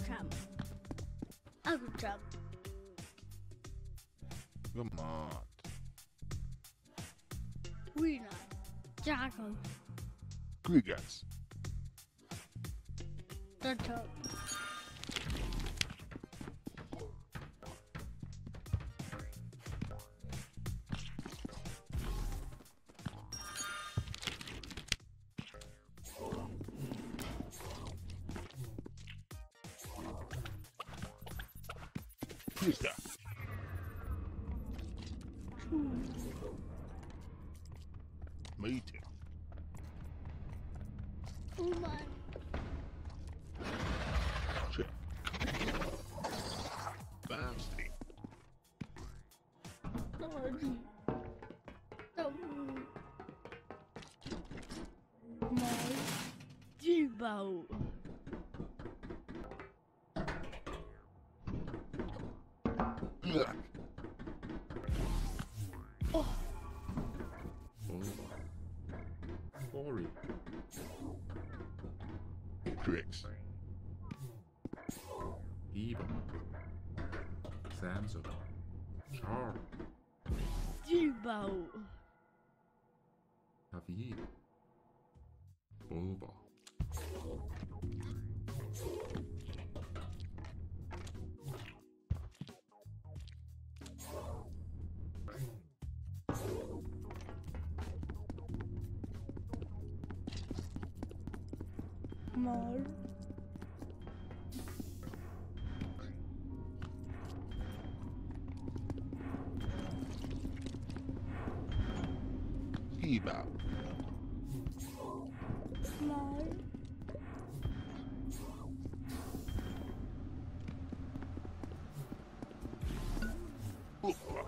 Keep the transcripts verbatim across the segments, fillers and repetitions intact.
jump. I could jump. Come on. We not. Jacko. Crickets. The top. Krista. Meeting. Oh my. Check. Bouncy. Sorry. Don't. My G-boat. Ugh. Oh. Sorry. Tricks. Eva. Samson. Char. G-boat. Javier. Boba. More. Eva. More. Opa.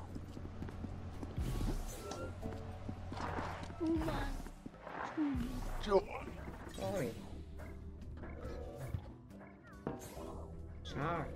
Oh my. John. Sorry. Char.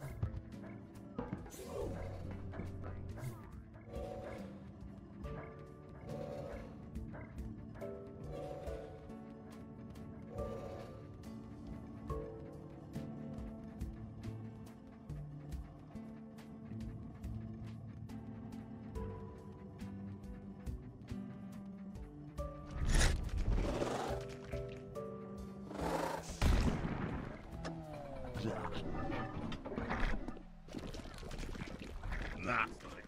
Jack. Nothing.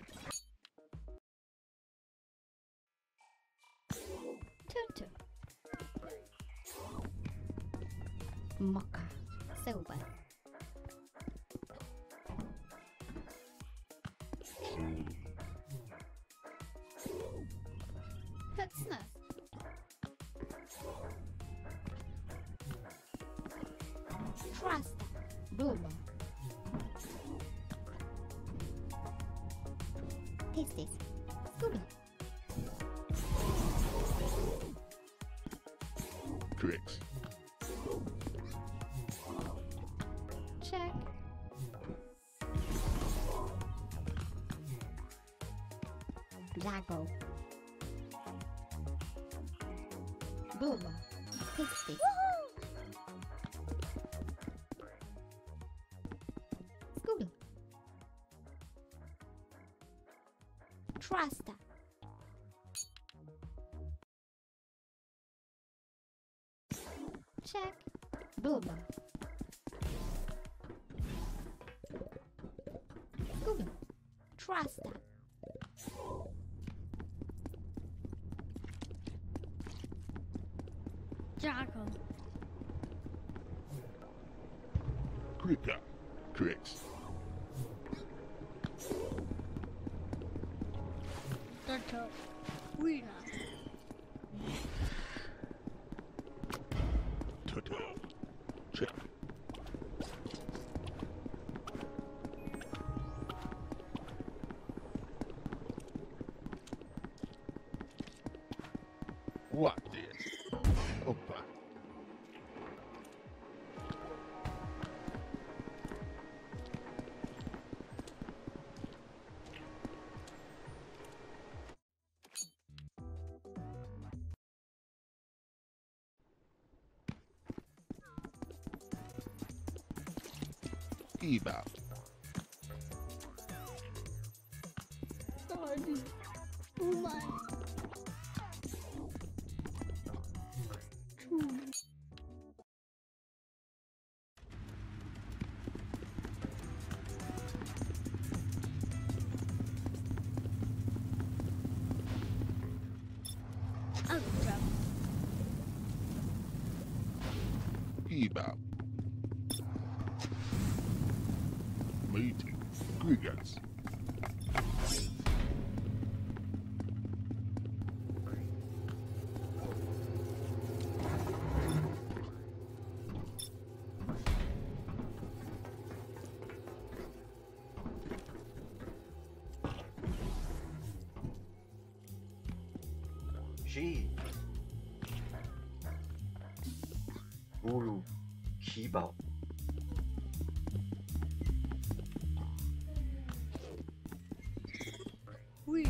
Tutu. Mocha. Silver. Putsness. Trust. Boom. Tasties. Scooby. Tricks. Check. Jago. Boom. Tasty. Scooby. Trust. Check. Boom. Scooby. Trust. Jacko. Cricket. Tricks. The top. We not. Toto. Check. What this? Opa. Kebab. Sorry. Woman. True. Ultra. Kebab. Meeting. Grigas. She. Uru. Kibao. We.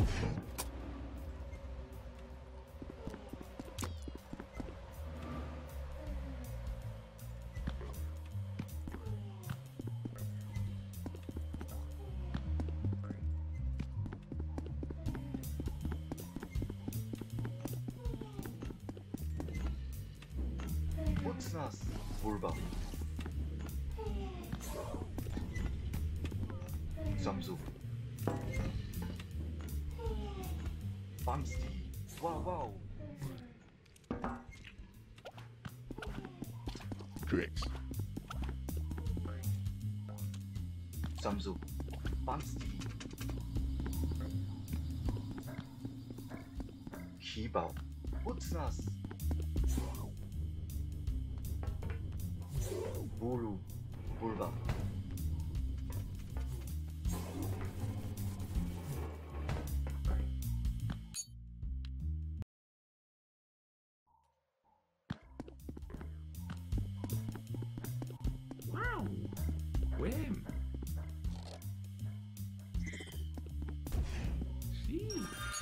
What's nas? Urba. Samzu. Bamsti. Wow, wow. Tricks. Samzu. Bamsti. Kibao. What's nas? Uru. Urba. Wow. Wham. She.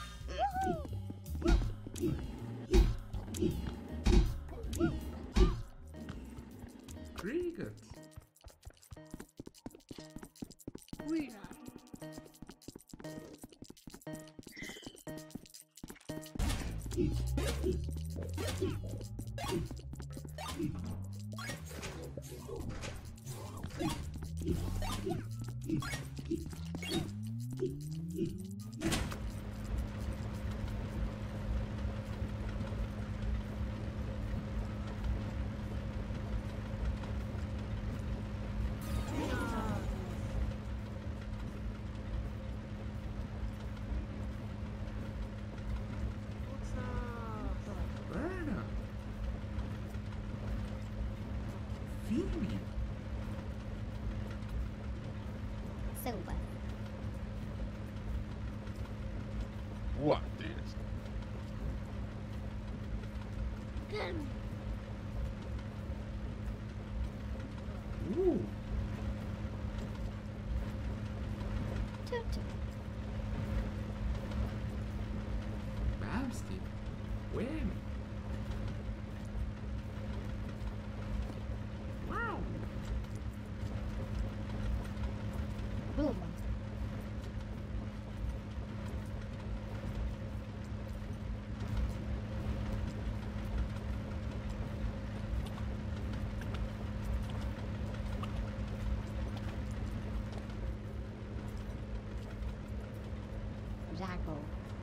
Cricket. We. Berna. Phoebe. Silver. What this? Ken. Ooh. Tutu. Bamsti. Wham. Wow. Boom. Jackal.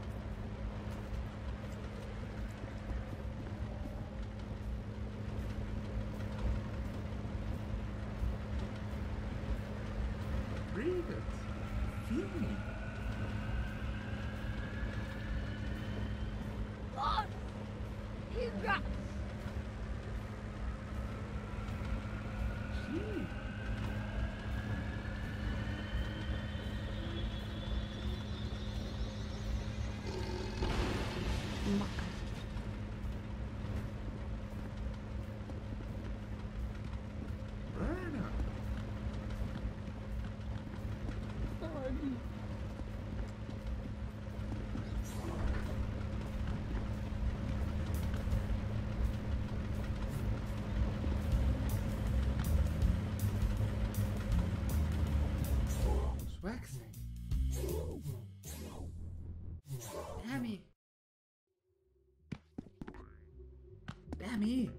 Cricket. Phoebe. Oh. He got. She. Maka. Berna. Sorry. waxing. Dammy. Dammy.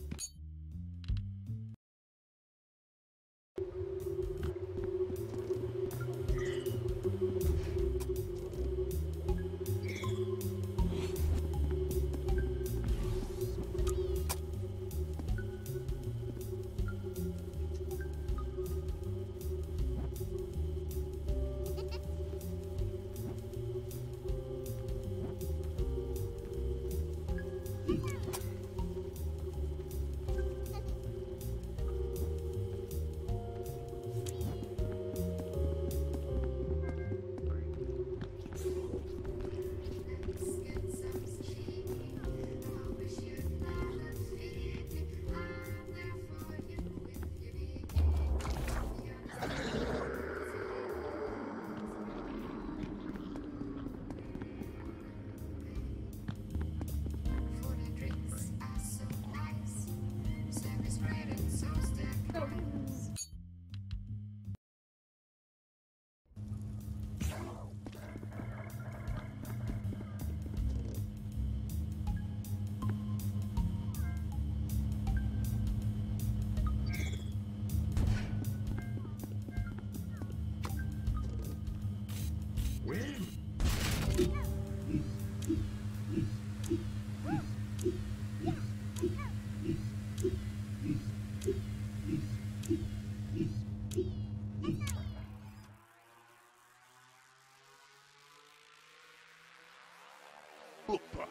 Opa.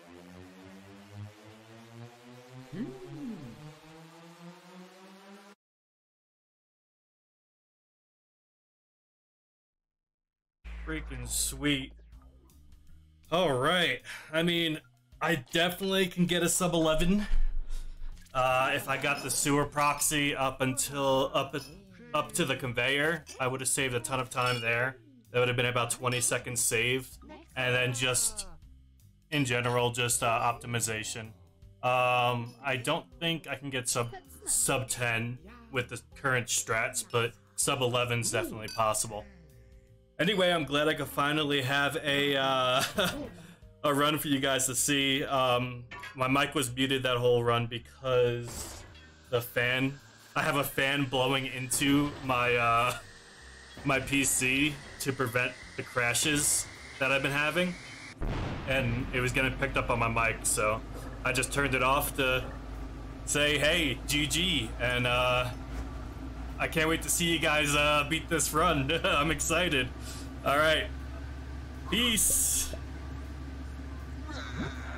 Freaking sweet. All right. I mean, I definitely can get a sub eleven. Uh, if I got the sewer proxy up until up up to the conveyor, I would have saved a ton of time there. That would have been about twenty seconds saved, and then just in general, just uh, optimization. Um, I don't think I can get sub sub ten with the current strats, but sub eleven is definitely possible. Anyway, I'm glad I could finally have a uh, a run for you guys to see. Um, my mic was muted that whole run because the fan. I have a fan blowing into my uh, my P C to prevent the crashes that I've been having, and it was getting picked up on my mic, so I just turned it off to say, "Hey, G G," and uh, I can't wait to see you guys uh, beat this run. I'm excited. All right, peace.